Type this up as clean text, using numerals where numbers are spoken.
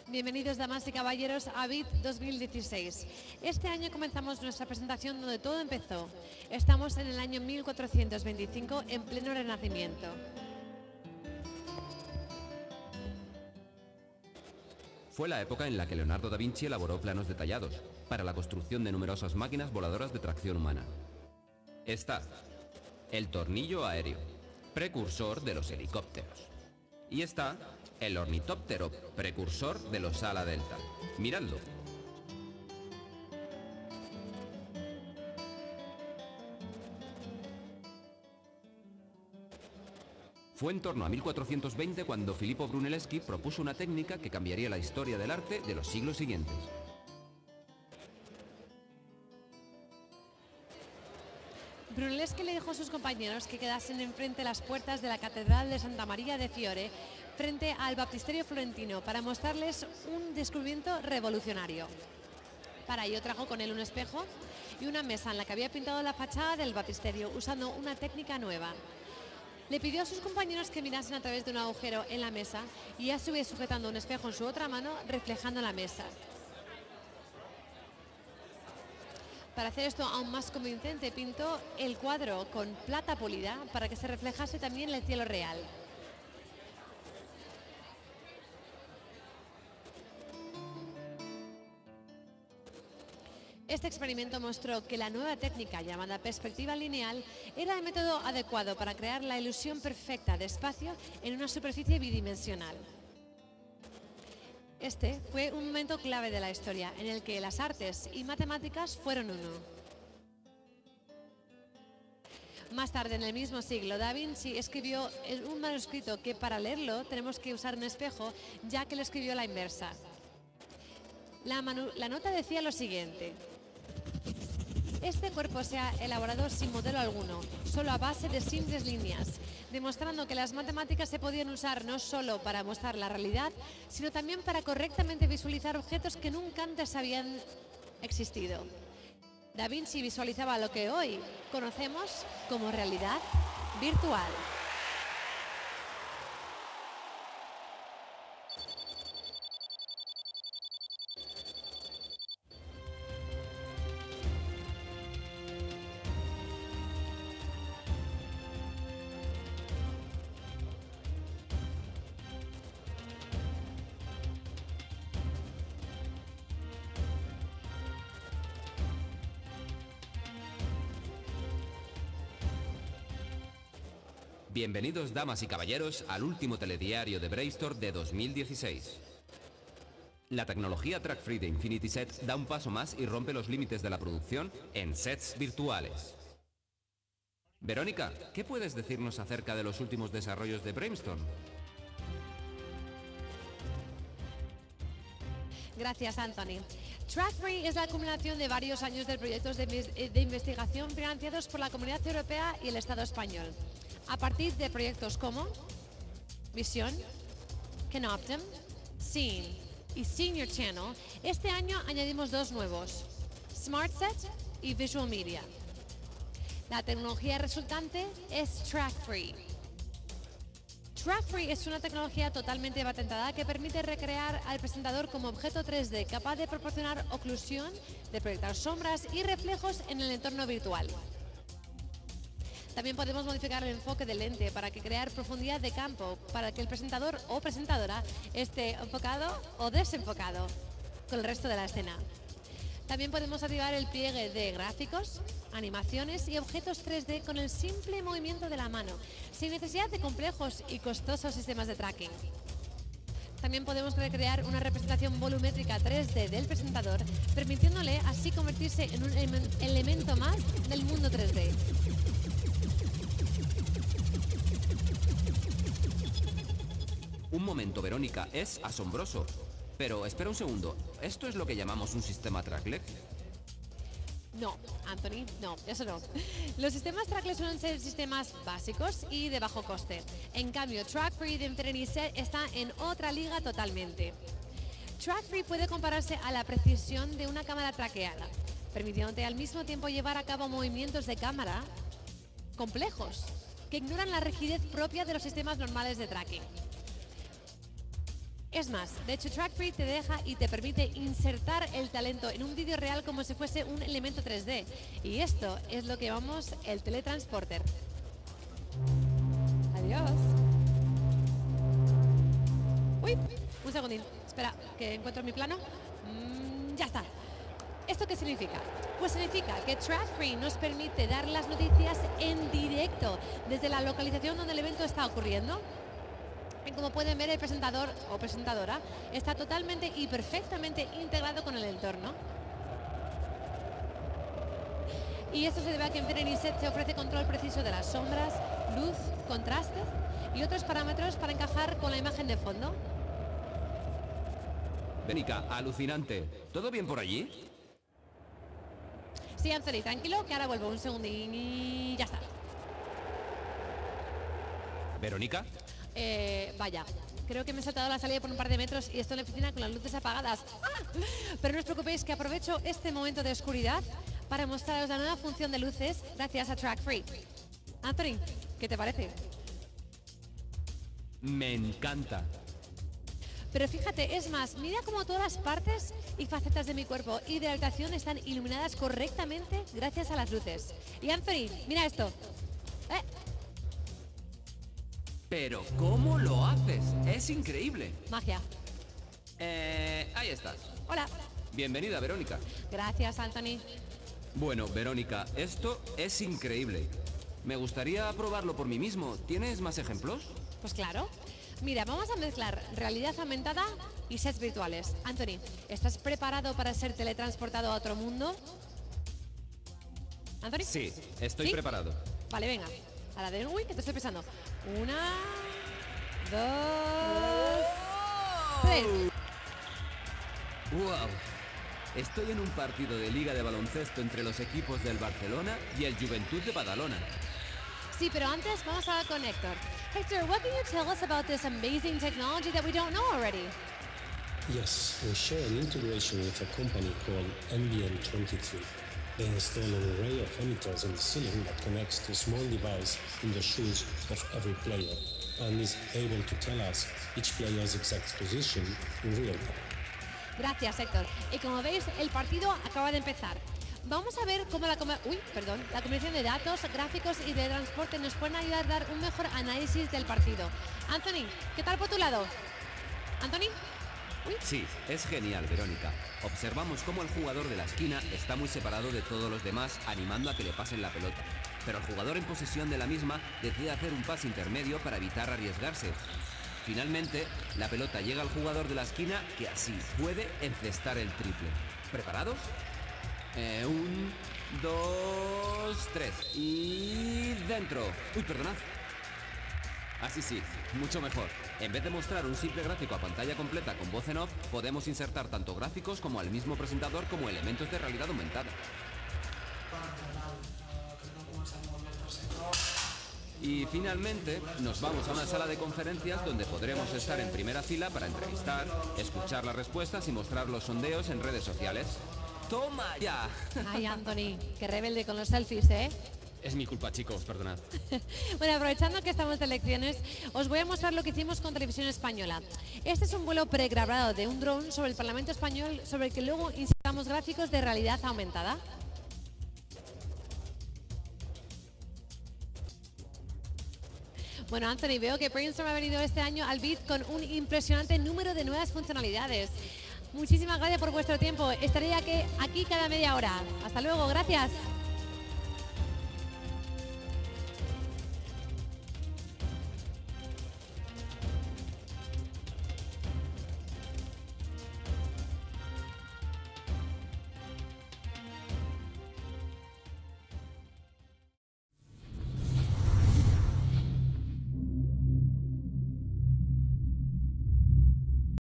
Bienvenidos, damas y caballeros, a BIT 2016. Este año comenzamos nuestra presentación donde todo empezó. Estamos en el año 1425, en pleno Renacimiento. Fue la época en la que Leonardo da Vinci elaboró planos detallados para la construcción de numerosas máquinas voladoras de tracción humana. Está el tornillo aéreo, precursor de los helicópteros. Y está el ornitóptero, precursor de los ala delta. Miradlo. Fue en torno a 1420 cuando Filippo Brunelleschi propuso una técnica que cambiaría la historia del arte de los siglos siguientes. Brunelleschi le dijo a sus compañeros que quedasen enfrente de las puertas de la Catedral de Santa María de Fiore, frente al baptisterio florentino, para mostrarles un descubrimiento revolucionario. Para ello trajo con él un espejo y una mesa en la que había pintado la fachada del baptisterio usando una técnica nueva. Le pidió a sus compañeros que mirasen a través de un agujero en la mesa y a su vez sujetando un espejo en su otra mano, reflejando la mesa. Para hacer esto aún más convincente, pintó el cuadro con plata pulida para que se reflejase también el cielo real. Este experimento mostró que la nueva técnica llamada perspectiva lineal era el método adecuado para crear la ilusión perfecta de espacio en una superficie bidimensional. Este fue un momento clave de la historia en el que las artes y matemáticas fueron uno. Más tarde, en el mismo siglo, Da Vinci escribió un manuscrito que para leerlo tenemos que usar un espejo, ya que lo escribió a la inversa. La nota decía lo siguiente: este cuerpo se ha elaborado sin modelo alguno, solo a base de simples líneas, demostrando que las matemáticas se podían usar no solo para mostrar la realidad, sino también para correctamente visualizar objetos que nunca antes habían existido. Da Vinci visualizaba lo que hoy conocemos como realidad virtual. Bienvenidos, damas y caballeros, al último telediario de Brainstorm de 2016. La tecnología Track Free de Infinity Set da un paso más y rompe los límites de la producción en sets virtuales. Verónica, ¿qué puedes decirnos acerca de los últimos desarrollos de Brainstorm? Gracias, Anthony. Track Free es la acumulación de varios años de proyectos de investigación financiados por la Comunidad Europea y el Estado español. A partir de proyectos como Vision, Canoptum, Scene y Senior Channel, este año añadimos dos nuevos, SmartSet y Visual Media. La tecnología resultante es Track Free. Track Free es una tecnología totalmente patentada que permite recrear al presentador como objeto 3D, capaz de proporcionar oclusión, de proyectar sombras y reflejos en el entorno virtual. También podemos modificar el enfoque del lente para crear profundidad de campo, para que el presentador o presentadora esté enfocado o desenfocado con el resto de la escena. También podemos activar el pliegue de gráficos, animaciones y objetos 3D con el simple movimiento de la mano, sin necesidad de complejos y costosos sistemas de tracking. También podemos recrear una representación volumétrica 3D del presentador, permitiéndole así convertirse en un elemento más del mundo 3D. Un momento, Verónica, es asombroso. Pero espera un segundo, ¿esto es lo que llamamos un sistema trackless? No, Anthony, no, eso no. Los sistemas trackless suelen ser sistemas básicos y de bajo coste. En cambio, Track Free de Infinity Set está en otra liga totalmente. Track Free puede compararse a la precisión de una cámara traqueada, permitiéndote al mismo tiempo llevar a cabo movimientos de cámara complejos que ignoran la rigidez propia de los sistemas normales de tracking. Es más, de hecho TrackFree te deja y te permite insertar el talento en un vídeo real como si fuese un elemento 3D. Y esto es lo que llamamos el teletransporter. Adiós. Uy, un segundín. Espera, que encuentro mi plano. Ya está. ¿Esto qué significa? Pues significa que TrackFree nos permite dar las noticias en directo desde la localización donde el evento está ocurriendo. Y como pueden ver, el presentador o presentadora está totalmente y perfectamente integrado con el entorno. Y esto se debe a que en Infinity Set se ofrece control preciso de las sombras, luz, contraste y otros parámetros para encajar con la imagen de fondo. Verónica, alucinante. ¿Todo bien por allí? Sí, Anthony, tranquilo, que ahora vuelvo un segundín y ya está. ¿Verónica? Vaya, creo que me he saltado la salida por un par de metros y estoy en la oficina con las luces apagadas. ¡Ah! Pero no os preocupéis, que aprovecho este momento de oscuridad para mostraros la nueva función de luces gracias a TrackFree. Anthony, ¿qué te parece? Me encanta. Pero fíjate, es más, mira cómo todas las partes y facetas de mi cuerpo y de la habitación están iluminadas correctamente gracias a las luces. Y Anthony, mira esto. Pero ¿cómo lo haces? Es increíble. Magia. Ahí estás. Hola. Bienvenida, Verónica. Gracias, Anthony. Bueno, Verónica, esto es increíble. Me gustaría probarlo por mí mismo. ¿Tienes más ejemplos? Pues claro. Mira, vamos a mezclar realidad aumentada y sets virtuales. Anthony, ¿estás preparado para ser teletransportado a otro mundo? ¿Anthony? Sí, estoy preparado. Vale, venga. A la de... Uy, que te estoy pensando. 1, 2, 3. ¡Wow! Estoy en un partido de liga de baloncesto entre los equipos del Barcelona y el Juventud de Badalona. Sí, pero antes vamos a hablar con Héctor. Héctor, what can you tell us about this amazing technology that we don't know already? Yes, we share an integration with a company called NBN23. They install an array of emitters in the ceiling that connects to a small device in the shoes of every player and is able to tell us each player's exact position in real time. Gracias, Héctor. Y como veis, el partido acaba de empezar. Vamos a ver cómo la combinación de datos, gráficos y de transporte nos pueden ayudar a dar un mejor análisis del partido. Anthony, ¿qué tal por tu lado? ¿Anthony? Sí, es genial, Verónica. Observamos cómo el jugador de la esquina está muy separado de todos los demás, animando a que le pasen la pelota. Pero el jugador en posesión de la misma decide hacer un pase intermedio para evitar arriesgarse. Finalmente, la pelota llega al jugador de la esquina, que así puede encestar el triple. ¿Preparados? 1, 2, 3 y dentro. Uy, perdonad. Así sí, mucho mejor. En vez de mostrar un simple gráfico a pantalla completa con voz en off, podemos insertar tanto gráficos como al mismo presentador como elementos de realidad aumentada. Y finalmente, nos vamos a una sala de conferencias donde podremos estar en primera fila para entrevistar, escuchar las respuestas y mostrar los sondeos en redes sociales. ¡Toma ya! Ay, Anthony, qué rebelde con los selfies, ¿eh? Es mi culpa, chicos, perdonad. Bueno, aprovechando que estamos de elecciones, os voy a mostrar lo que hicimos con Televisión Española. Este es un vuelo pregrabado de un dron sobre el Parlamento Español, sobre el que luego insertamos gráficos de realidad aumentada. Bueno, Anthony, veo que Brainstorm ha venido este año al BIT con un impresionante número de nuevas funcionalidades. Muchísimas gracias por vuestro tiempo. Estaré aquí cada media hora. Hasta luego, gracias.